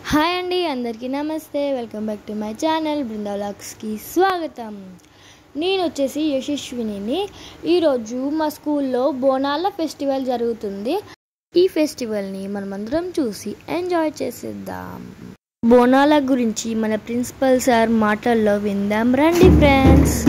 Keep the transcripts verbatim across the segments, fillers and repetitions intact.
Hi అండి, అందరికీ నమస్తే. Welcome back to my channel Brinda వ్లాగ్స్కి స్వాగతం. నేను వచ్చేసి యశస్వినిని. ఈరోజు మా స్కూల్లో బోనాల ఫెస్టివల్ జరుగుతుంది. ఈ ఫెస్టివల్ని మనమందరం చూసి ఎంజాయ్ చేసేద్దాం. బోనాల గురించి మన ప్రిన్సిపల్ సార్ మాటల్లో విందాం రండి friends.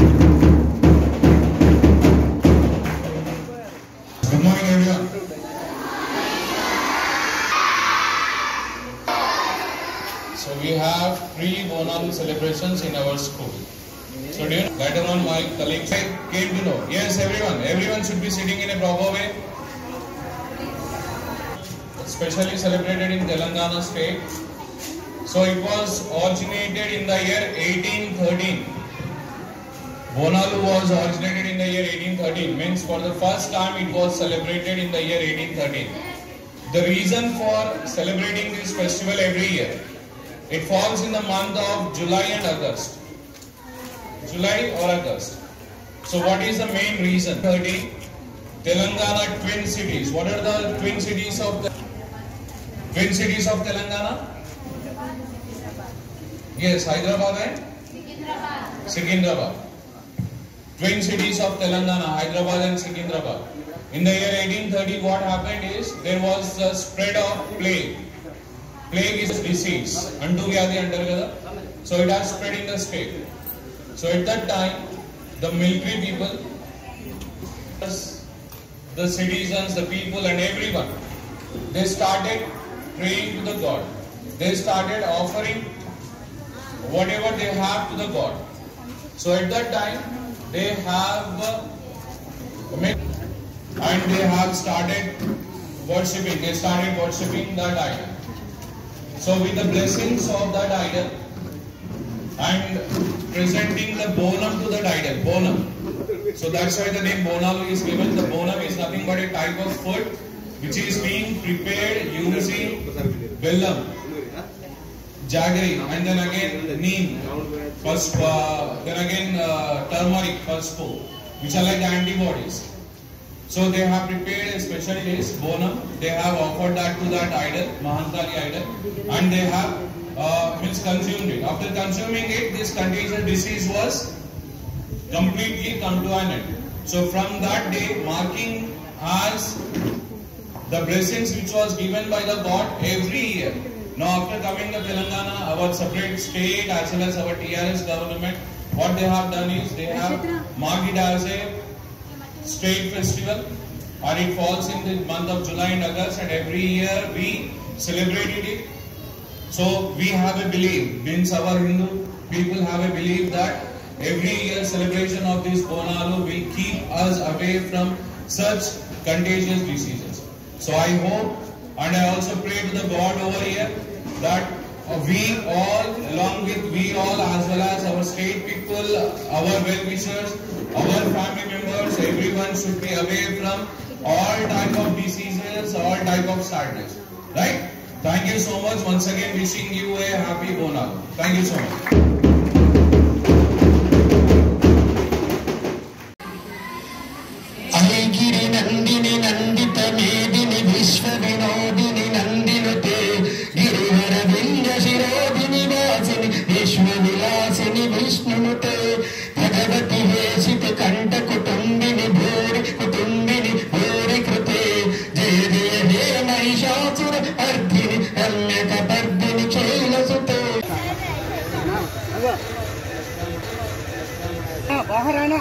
So we have three Bonal celebrations in our school. So do you know, later on my colleagues came to know. Yes, everyone, everyone should be sitting in a proper way. Especially celebrated in Telangana state. So it was originated in the year eighteen thirteen. Bonalu was originated in the year eighteen thirteen. Means for the first time it was celebrated in the year eighteen thirteen. The reason for celebrating this festival every year, it falls in the month of July and August. July or August. So what is the main reason? thirty Telangana twin cities. What are the twin cities of the twin cities of Telangana? Yes, Hyderabad and Secunderabad. Twin cities of Telangana, Hyderabad and Secunderabad. In the year eighteen thirty, what happened is there was a spread of plague. Plague is disease. Antu vyadhi antaru kada. So it has spread in the state. So at that time, the military people, the citizens, the people and everyone, they started praying to the God. They started offering whatever they have to the God. So at that time, they have uh, and they have started worshipping. They started worshipping that idol. So with the blessings of that idol and presenting the bonum to that idol, bonum. So that's why the name Bonalu is given. The bonum is nothing but a type of food which is being prepared using bellam, jaggery, and then again neem, first, uh, then again uh, turmeric, first, which are like antibodies. So they have prepared a special dish, bonum. They have offered that to that idol, Mahantali idol, and they have uh, means consumed it. After consuming it, this contagious disease was completely come to an end. So from that day, marking as the blessings which was given by the God every year. Now after coming to Telangana, our separate state as well as our T R S government, what they have done is they have marked it as a state festival, and it falls in the month of July and August, and every year we celebrated it. So we have a belief, means our Hindu people have a belief that every year celebration of this Bonalu will keep us away from such contagious diseases. So I hope and I also pray to the God over here that we all, along with we all as well as our state people, our well-wishers, our family members, everyone should be away from all type of diseases, all type of sadness. Right? Thank you so much. Once again, wishing you a happy Bonalu. Thank you so much. बाहर आना।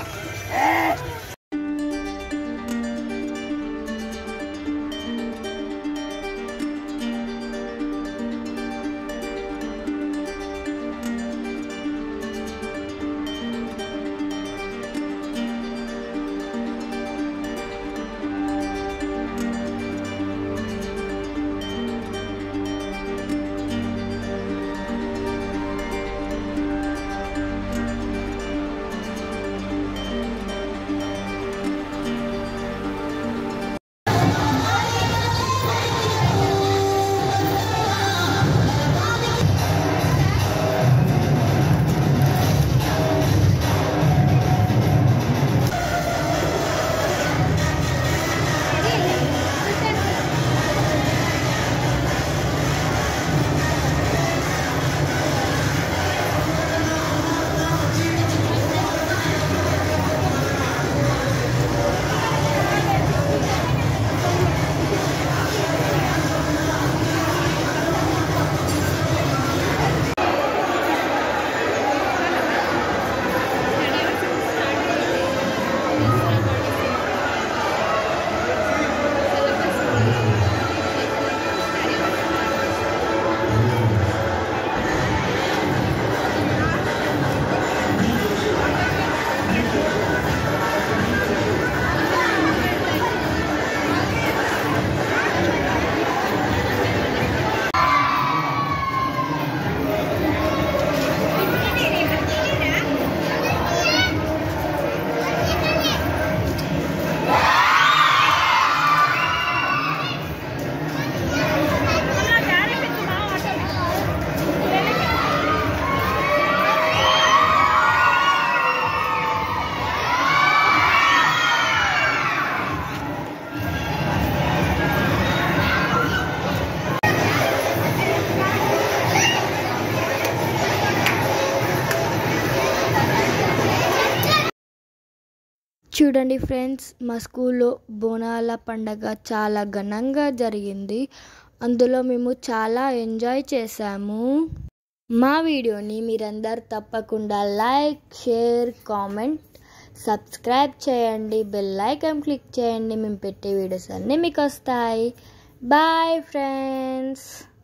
చూడండి friends, మా స్కూల్లో బోనాల పండగ చాలా ఘనంగా జరిగింది. అందులో మేము చాలా ఎంజాయ్ చేసాము. మా వీడియోని మీరందరూ తప్పకుండా లైక్, షేర్, కామెంట్, సబ్స్క్రైబ్ చేయండి. బెల్ ఐకాన్ క్లిక్ చేయండి. మేము పెట్టే వీడియోస్ అన్నీ మీకు వస్తాయి. Bye friends.